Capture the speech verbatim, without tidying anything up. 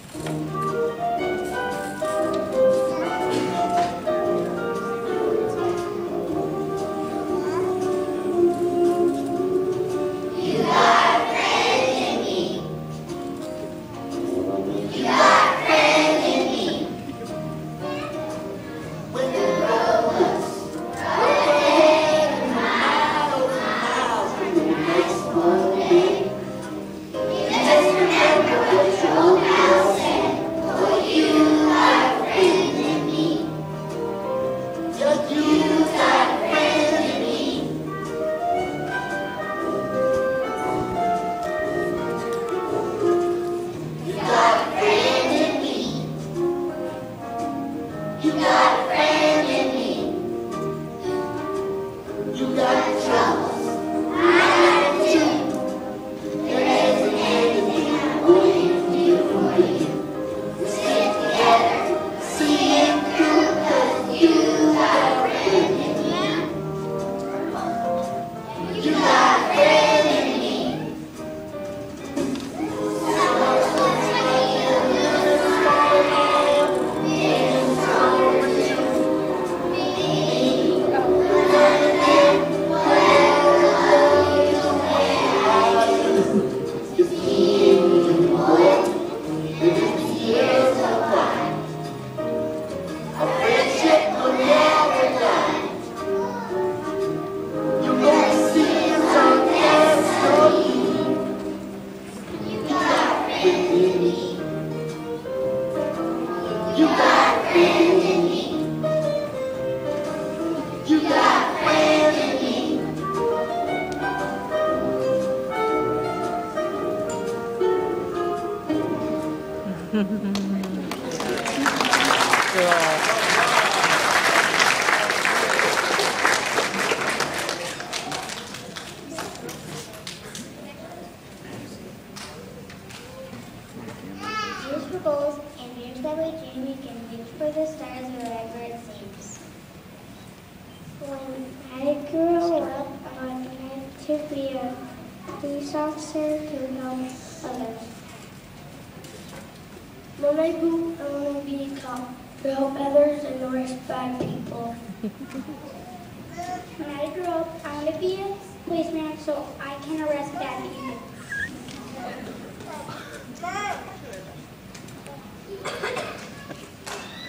Goals and dreams that we dream we can reach for the stars wherever it seems. When I grew up, I wanted to be a police officer to help others. When I grew up, I want to be a cop to help others and to respect people. When I grow up, I want to be a policeman so I can arrest bad people.